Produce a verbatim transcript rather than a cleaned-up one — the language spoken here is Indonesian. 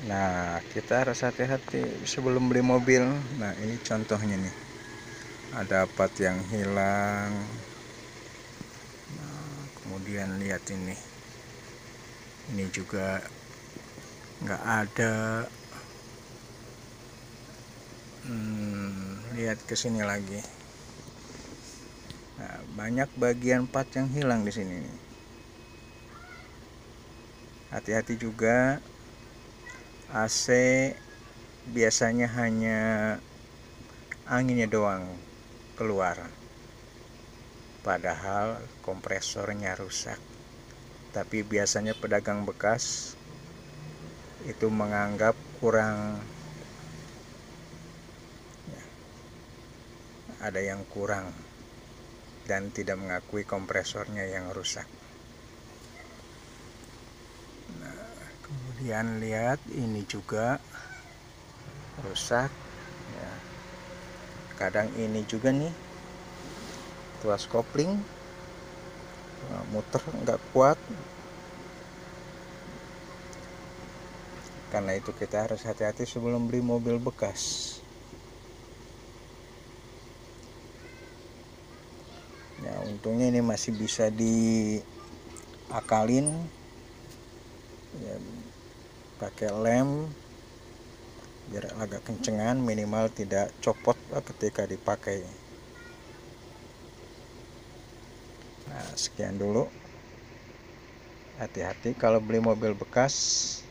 Nah, kita harus hati-hati sebelum beli mobil. Nah, ini contohnya nih, ada part yang hilang. Nah, kemudian lihat ini ini juga nggak ada. hmm, lihat ke sini lagi. Nah, banyak bagian part yang hilang di sini nih. Hati-hati juga, A C biasanya hanya anginnya doang keluar, padahal kompresornya rusak. Tapi biasanya pedagang bekas itu menganggap kurang, ya, ada yang kurang, dan tidak mengakui kompresornya yang rusak. Nah, kemudian lihat ini juga rusak ya. Kadang ini juga nih, tuas kopling muter nggak kuat. Karena itu kita harus hati-hati sebelum beli mobil bekas. Ya, untungnya ini masih bisa diakalin ya, pakai lem biar agak kencengan, minimal tidak copot ketika dipakai. Nah, sekian dulu. Hati-hati kalau beli mobil bekas.